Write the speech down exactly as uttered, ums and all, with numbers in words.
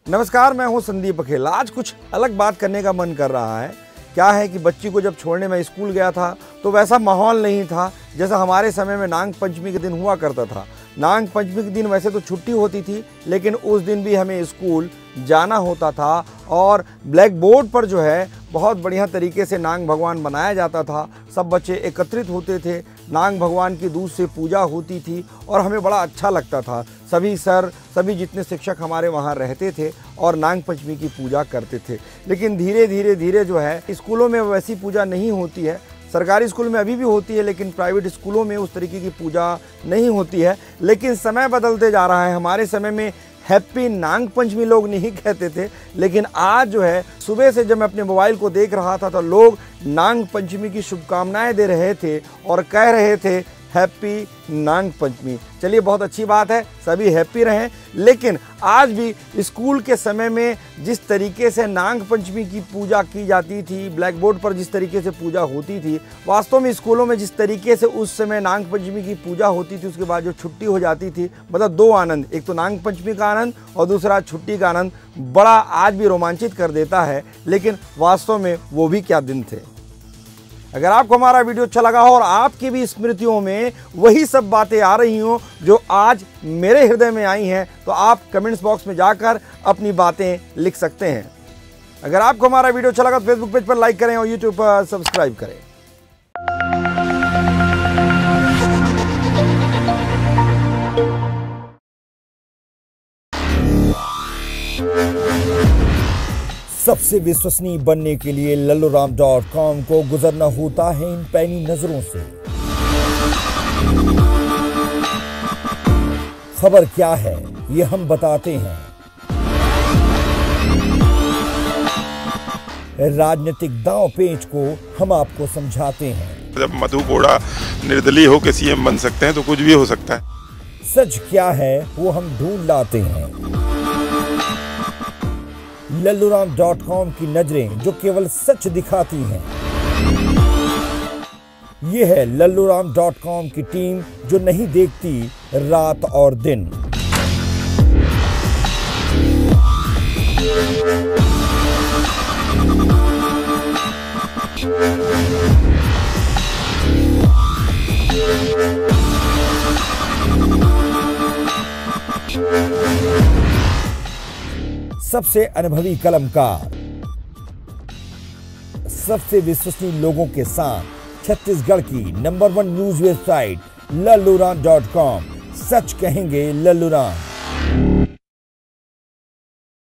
नमस्कार, मैं हूं संदीप बघेल। आज कुछ अलग बात करने का मन कर रहा है। क्या है कि बच्ची को जब छोड़ने मैं स्कूल गया था तो वैसा माहौल नहीं था जैसा हमारे समय में नाग पंचमी के दिन हुआ करता था। नाग पंचमी के दिन वैसे तो छुट्टी होती थी, लेकिन उस दिन भी हमें स्कूल जाना होता था और ब्लैक बोर्ड पर जो है बहुत बढ़िया तरीके से नाग भगवान बनाया जाता था। सब बच्चे एकत्रित होते थे, नाग भगवान की दूध से पूजा होती थी और हमें बड़ा अच्छा लगता था। सभी सर सभी जितने शिक्षक हमारे वहाँ रहते थे और नाग पंचमी की पूजा करते थे। लेकिन धीरे धीरे धीरे जो है स्कूलों में वैसी पूजा नहीं होती है। सरकारी स्कूल में अभी भी होती है, लेकिन प्राइवेट स्कूलों में उस तरीके की पूजा नहीं होती है। लेकिन समय बदलते जा रहा है। हमारे समय में हैप्पी नाग पंचमी लोग नहीं कहते थे, लेकिन आज जो है सुबह से जब मैं अपने मोबाइल को देख रहा था तो लोग नाग पंचमी की शुभकामनाएं दे रहे थे और कह रहे थे हैप्पी नाग पंचमी। चलिए, बहुत अच्छी बात है, सभी हैप्पी रहें। लेकिन आज भी स्कूल के समय में जिस तरीके से नाग पंचमी की पूजा की जाती थी, ब्लैक बोर्ड पर जिस तरीके से पूजा होती थी, वास्तव में स्कूलों में जिस तरीके से उस समय नाग पंचमी की पूजा होती थी, उसके बाद जो छुट्टी हो जाती थी, मतलब दो आनंद, एक तो नाग पंचमी का आनंद और दूसरा छुट्टी का आनंद, बड़ा आज भी रोमांचित कर देता है। लेकिन वास्तव में वो भी क्या दिन थे। अगर आपको हमारा वीडियो अच्छा लगा हो और आपकी भी स्मृतियों में वही सब बातें आ रही हों जो आज मेरे हृदय में आई हैं, तो आप कमेंट्स बॉक्स में जाकर अपनी बातें लिख सकते हैं। अगर आपको हमारा वीडियो अच्छा लगा तो फेसबुक पेज पर लाइक करें और यूट्यूब पर सब्सक्राइब करें। सबसे विश्वसनीय बनने के लिए लल्लूराम डॉट कॉम को गुजरना होता है इन पैनी नजरों से। खबर क्या है ये हम बताते हैं। राजनीतिक दांव पेच को हम आपको समझाते हैं। जब मधु कोड़ा निर्दलीय होकर सीएम बन सकते हैं तो कुछ भी हो सकता है। सच क्या है वो हम ढूंढ लाते हैं। लल्लूराम डॉट कॉम की नजरें जो केवल सच दिखाती हैं। ये है लल्लूराम डॉट कॉम की टीम जो नहीं देखती रात और दिन। सबसे अनुभवी कलमकार, सबसे विश्वसनीय लोगों के साथ छत्तीसगढ़ की number one news website Lalluram dot com. सच कहेंगे लल्लूराम।